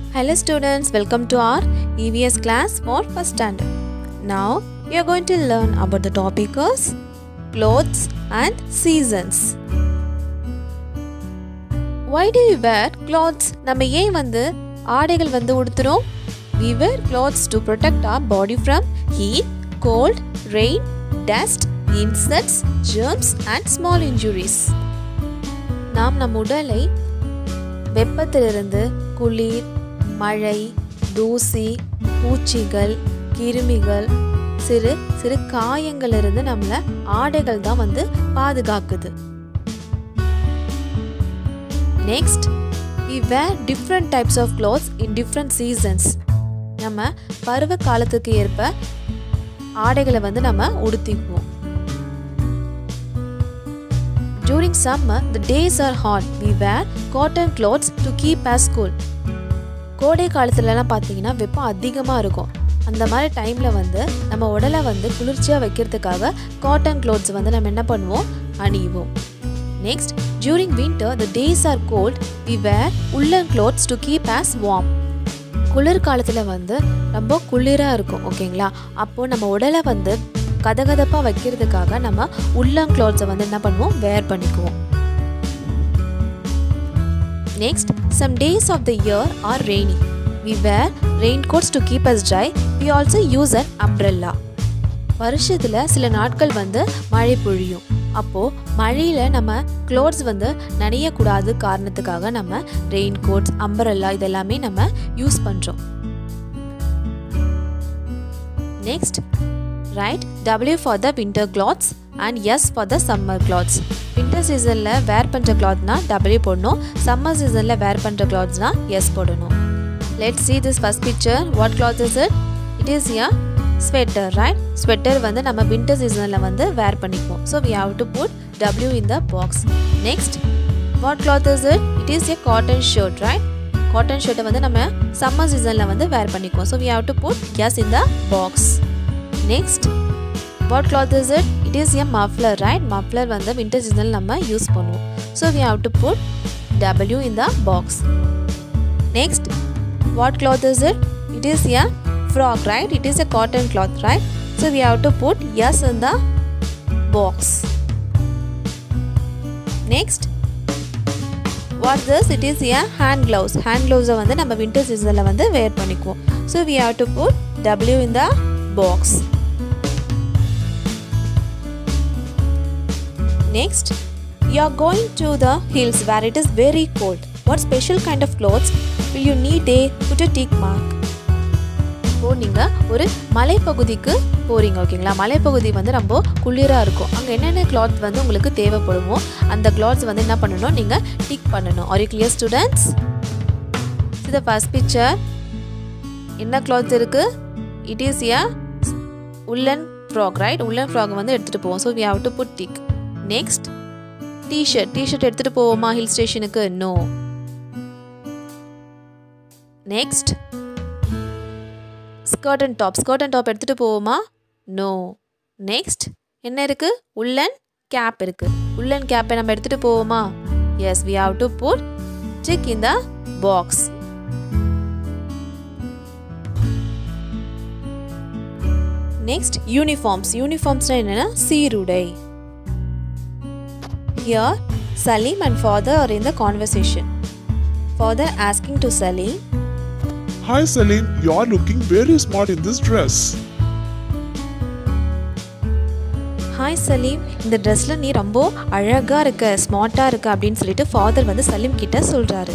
Hello students, welcome to our EVS class for first standard. Now we are going to learn about the topic as clothes and seasons. Why do we wear clothes? நம்ம ஏன் ஆடைகள் உடுத்துறோம்? We wear clothes to protect our body from heat, cold, rain, dust, insects, germs and small injuries. நாம் நம் உடலை வெப்பத்திலிருந்து குளிர், மழை, தூசி, பூச்சிகள், கிருமிகள், சிறு சிறு காயங்களிலிருந்து நம்மள ஆடைகள் தான் பாதுகாக்குது. Next, we wear different types of clothes in different seasons. நம்ம பருவ காலத்துக்கு ஏற்ப ஆடைகளை நம்ம உடுத்திக்குவோம். During summer, the days are hot. We wear cotton clothes to keep us cool. கோடை காலத்துலலாம் பார்த்தீங்கன்னா வெப்பம் அதிகமாக இருக்கும். அந்த மாதிரி டைமில் நம்ம உடலை குளிர்ச்சியாக வைக்கிறதுக்காக காட்டன் கிளாத்ஸ் நம்ம என்ன பண்ணுவோம், அணிவோம். Next, during winter the days are cold. We wear woolen clothes to keep us warm. குளிர் காலத்தில் ரொம்ப குளிராக இருக்கும், ஓகேங்களா? அப்போது நம்ம உடலை கதகதப்பாக வைக்கிறதுக்காக நம்ம woolen clothes என்ன பண்ணுவோம், வேர் பண்ணிக்குவோம். Next, some days of the year are rainy. We wear raincoats to keep us dry. We also use an umbrella. வருஷத்துல சில நாட்கள் மழை பொழியும். அப்போ மழையில நம்ம clothes நனையக்கூடாது காரணத்துக்காக நம்ம ரெயின்கோட்ஸ், அம்பரல்லா இதெல்லாமே நம்ம யூஸ் பண்றோம். Next, write W for the winter clothes and S for the summer clothes. Winter seasonல வேர் பண்ற clothனா W போடணும், summer seasonல வேர் பண்ற clothsனா S போடணும். Let's see this first picture. What cloth is it? It is a sweater, right? Sweater நம்ம winter seasonல wear பண்ணிப்போம். So we have to put W in the box. Next, what cloth is it? It is a cotton shirt, right? Cotton shirt நம்ம summer seasonல wear பண்ணிப்போம். So we have to put S in the box. Next, what cloth is it? It is a muffler, right? Muffler winter seasonல நம்ம use பண்ணுவோம். So we have to put W in the box. Next, what cloth is it? It is a frock, right? It is a cotton cloth, right? So we have to put S in the box. Next, what this? It is a hand gloves. Hand gloves நம்ம winter seasonல wear பண்ணிக்குவோம். So we have to put W in the box. Next, you are going to the hills where it is very cold. What special kind of clothes will you need a put a tick mark? இப்போ நீங்கள் ஒரு மலைப்பகுதிக்கு போகிறீங்க, ஓகேங்களா? மலைப்பகுதி ரொம்ப குளிராக இருக்கும். அங்கே என்னென்ன கிளாத் உங்களுக்கு தேவைப்படுமோ அந்த கிளாத்ஸ் என்ன பண்ணணும், நீங்கள் டிக் பண்ணணும். Are you clear students? See the first picture. என்ன கிளாத் இருக்குது? It is a woolen frock, right? Woolen frock எடுத்துகிட்டு போவோம். So we have to put tick. Next, t-shirt. T-shirt எடுத்துகிட்டு போவோமா ஹில் ஸ்டேஷனுக்கு? No. Next, skirt and top. Skirt and top எடுத்துட்டு போவோமா? No. Next, என்ன இருக்கு? woolen cap இருக்கு. woolen cap நம்ம எடுத்துட்டு போவோமா? Yes, we have to put tick in the box. Next, uniforms. Uniforms என்னன்னா சீருடை. Here, Salim and father are in the conversation. Father asking to Salim, "Hi Salim, you are looking very smart in this dress." Hi Salim, இந்த ட்ரெஸ்ல நீ ரொம்ப அழகா இருக்க, ஸ்மார்ட்டா இருக்க அப்படின்னு சொல்லிட்டு ஃபாதர் சலீம் கிட்ட சொல்றாரு.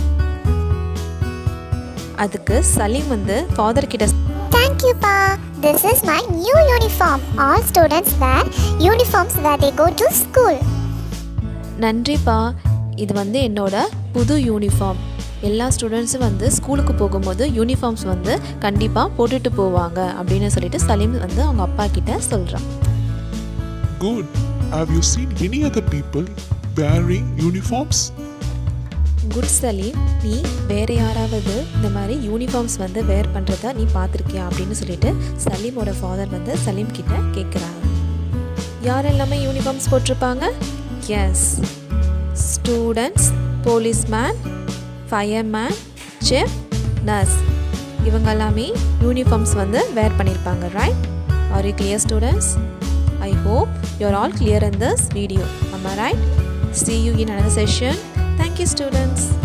அதுக்கு சலீம் ஃபாதர் கிட்ட, "Thank you pa, this is my new uniform. All students wear uniforms when they go to school." நன்றிப்பா, இது என்னோட புது யூனிஃபார்ம். எல்லா ஸ்டூடெண்ட்ஸும் ஸ்கூலுக்கு போகும்போது யூனிஃபார்ம்ஸ் கண்டிப்பாக போட்டுட்டு போவாங்க அப்படின்னு சொல்லிட்டு சலீம் அவங்க அப்பா கிட்ட சொல்கிறான். Good. Have you seen any other people wearing uniforms? Good Salim, நீ வேற யாராவது இந்த மாதிரி யூனிஃபார்ம்ஸ் வேர் பண்ணுறதா நீ பார்த்துருக்கியா அப்படின்னு சொல்லிட்டு சலீமோட ஃபாதர் சலீம் கிட்ட கேட்குறாங்க. யார் எல்லாமே யூனிஃபார்ம்ஸ் போட்டிருப்பாங்க? Yes, students, policeman, fireman, chef nurse. இவங்க எல்லாமே யூனிஃபார்ம்ஸ் வந்து வேர் பண்ணியிருப்பாங்க, right? Are you clear, students? I hope you're all clear in this video. Am I right? See you in another session. Thank you, students.